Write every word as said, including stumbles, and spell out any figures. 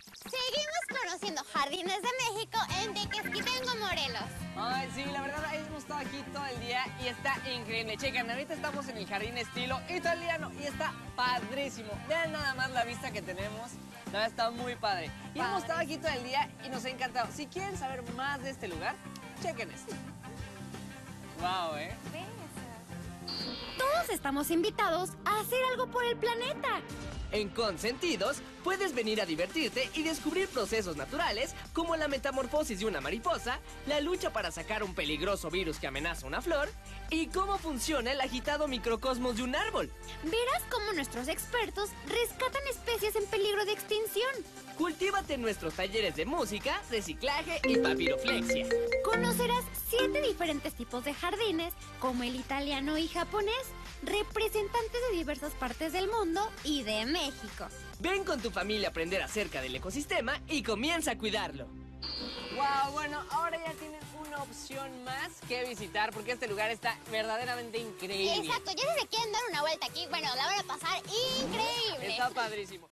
Seguimos conociendo jardines de México en Tequesquitengo, Morelos. Ay, sí, la verdad hemos estado aquí todo el día y está increíble. Chequen, ahorita estamos en el jardín estilo italiano y está padrísimo. Vean nada más la vista que tenemos. La verdad está muy padre. Y Padre. hemos estado aquí todo el día y nos ha encantado. Si quieren saber más de este lugar, chequen esto. Wow, ¿eh? Todos estamos invitados a hacer algo por el planeta. En Consentidos puedes venir a divertirte y descubrir procesos naturales como la metamorfosis de una mariposa, la lucha para sacar un peligroso virus que amenaza una flor y cómo funciona el agitado microcosmos de un árbol. Verás cómo nuestros expertos rescatan especies en peligro de extinción. Cultívate en nuestros talleres de música, reciclaje y papiroflexia. Conocerás siete diferentes tipos de jardines, como el italiano y japonés, representantes de diversas partes del mundo y de México. Ven con tu familia a aprender acerca del ecosistema y comienza a cuidarlo. Wow, bueno, ahora ya tienen una opción más que visitar porque este lugar está verdaderamente increíble. Exacto, ya si se quieren dar una vuelta aquí, bueno, la van a pasar increíble. Está padrísimo.